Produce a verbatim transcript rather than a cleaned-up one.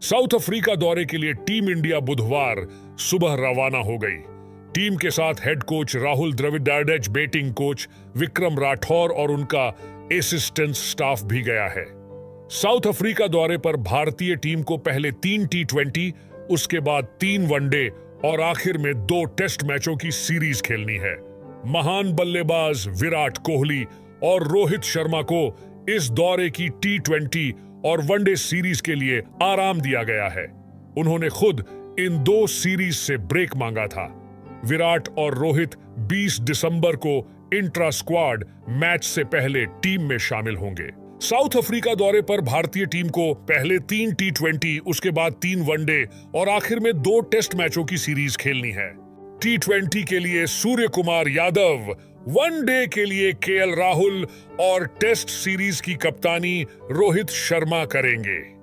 South Africa दौरे के लिए टीम इंडिया बुधवार सुबह रवाना हो गई। टीम के साथ head coach Rahul Dravid, batting coach Vikram Rathore और उनका असिस्टेंट स्टाफ भी गया है। साउथ अफ्रीका दौरे पर भारतीय टीम को पहले तीन टी ट्वेंटी, उसके बाद तीन वनडे और आखिर में दो टेस्ट मैचों की सीरीज खेलनी है। महान बल्लेबाज विराट कोहली और रोहित शर्मा को इस दौरे की टी ट्वेंटी और वनडे सीरीज के लिए आराम दिया गया है। उन्होंने खुद इन दो सीरीज से ब्रेक मांगा था। विराट और रोहित बीस दिसंबर को इंट्रा स्क्वाड मैच से पहले टीम में शामिल होंगे। साउथ अफ्रीका दौरे पर भारतीय टीम को पहले तीन टी ट्वेंटी, उसके बाद तीन वनडे और आखिर में दो टेस्ट मैचों की सीरीज खेलनी है। टी ट्वेंटी के लिए सूर्य कुमार यादव, वनडे के लिए के एल राहुल और टेस्ट सीरीज की कप्तानी रोहित शर्मा करेंगे।